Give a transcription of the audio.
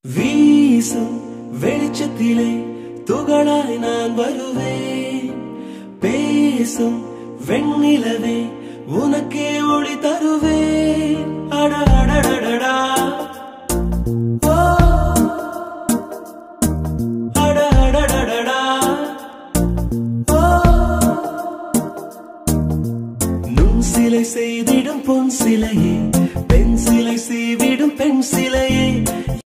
வீசும் வெளிச்சத்திலே துகளாய் நான் வருவேன். பேசும் வெண்ணிலவே உனக்கே ஒளி தருவேன். அடடடடடா ஓ அடடடடடா ஓ நுண் சிலை செய்திடும் பொன் சிலையே, பெண் சிலை செய்விடும் பெண் சிலையே.